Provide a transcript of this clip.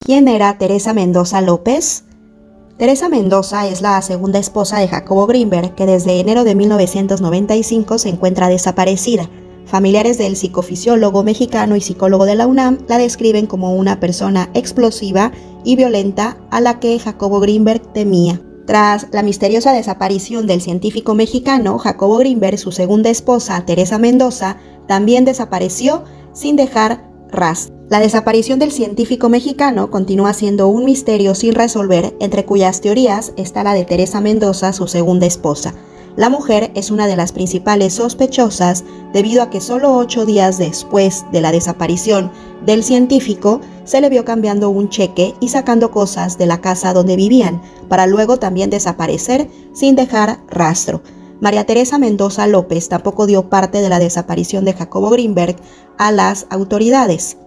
¿Quién era Teresa Mendoza López? Teresa Mendoza es la segunda esposa de Jacobo Grinberg, que desde enero de 1995 se encuentra desaparecida. Familiares del psicofisiólogo mexicano y psicólogo de la UNAM la describen como una persona explosiva y violenta a la que Jacobo Grinberg temía. Tras la misteriosa desaparición del científico mexicano, Jacobo Grinberg, su segunda esposa, Teresa Mendoza, también desapareció sin dejar rastro. La desaparición del científico mexicano continúa siendo un misterio sin resolver, entre cuyas teorías está la de Teresa Mendoza, su segunda esposa. La mujer es una de las principales sospechosas debido a que solo 8 días después de la desaparición del científico se le vio cambiando un cheque y sacando cosas de la casa donde vivían, para luego también desaparecer sin dejar rastro. María Teresa Mendoza López tampoco dio parte de la desaparición de Jacobo Grinberg a las autoridades.